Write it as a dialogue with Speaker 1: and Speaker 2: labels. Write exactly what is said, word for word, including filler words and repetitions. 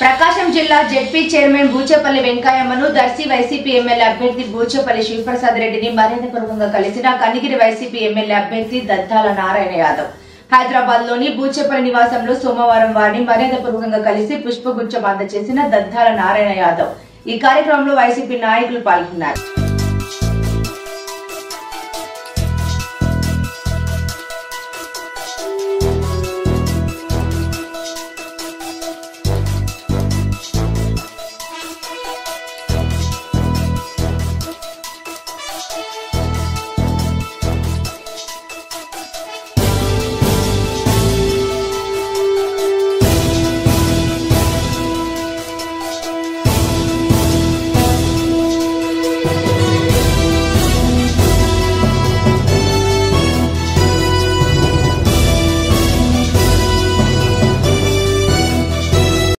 Speaker 1: ప్రకాశం జిల్లా ZP chairman Buchepalli వెంకయ్యమ్మను Darsi YCP MLA అభ్యర్థి బూచేపల్లి శివప్రసాద్ రెడ్డిని మర్యాదపూర్వకంగా కలిసిన కనిగిరి వైసీపీ ఎమ్మెల్యే అభ్యర్థి దద్దాల నారాయణ యాదవ్ హైదరాబాద్ లోని బూచేపల్లి నివాసంలో సోమవారం వారిని మర్యాదపూర్వకంగా కలిసి పుష్పగుచ్చం అందజేసిన దద్దాల నారాయణ యాదవ్ ఈ కార్యక్రమంలో వైసీపీ నాయకులు పాల్గొన్నారు.